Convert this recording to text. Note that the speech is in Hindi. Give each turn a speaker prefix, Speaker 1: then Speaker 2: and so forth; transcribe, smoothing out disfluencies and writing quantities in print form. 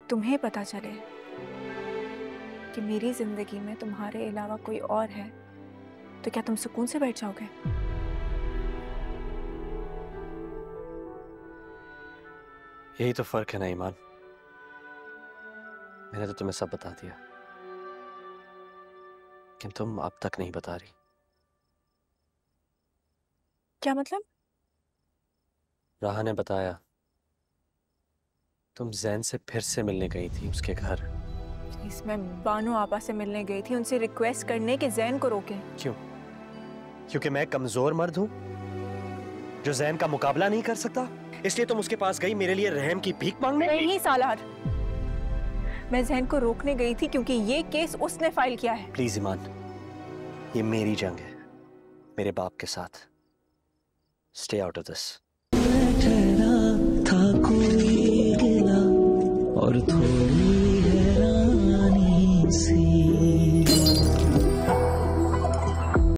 Speaker 1: तुम्हें पता चले कि मेरी जिंदगी में तुम्हारे अलावा कोई और है तो क्या तुम सुकून से बैठ जाओगे?
Speaker 2: यही तो फर्क है ना ईमान। मैंने तो तुम्हें सब बता दिया, लेकिन तुम अब तक नहीं बता रही।
Speaker 1: क्या मतलब?
Speaker 2: राहा ने बताया तुम जैन से फिर से मिलने गई थी उसके घर।
Speaker 1: मैं बानो आपा से मिलने गई थी, उनसे रिक्वेस्ट करने के जैन को रोके।
Speaker 2: क्यों? क्योंकि मैं कमजोर मर्द हूं जो जैन का मुकाबला नहीं कर सकता, इसलिए तुम उसके पास गई मेरे लिए रहम की भीख मांगने?
Speaker 1: नहीं सालार, मैं जैन को रोकने गई थी क्योंकि ये केस उसने फाइल किया है।
Speaker 2: प्लीज ईमान, ये मेरी जंग है मेरे बाप के साथ। Stay out of this.
Speaker 3: था कोई गिला और थोड़ी